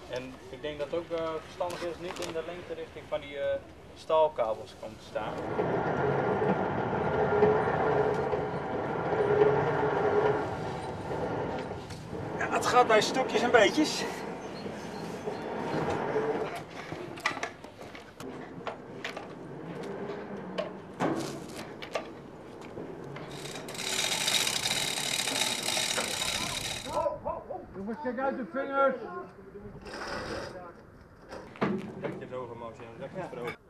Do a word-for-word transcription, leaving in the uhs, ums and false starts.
En ik denk dat het ook uh, verstandig is niet in de lengte richting van die uh, staalkabels komt te staan. Ja, het gaat bij stukjes en beetjes. Jongens, kijk uit de vingers! Dek je het over, Maus, ja. Dek je het erover.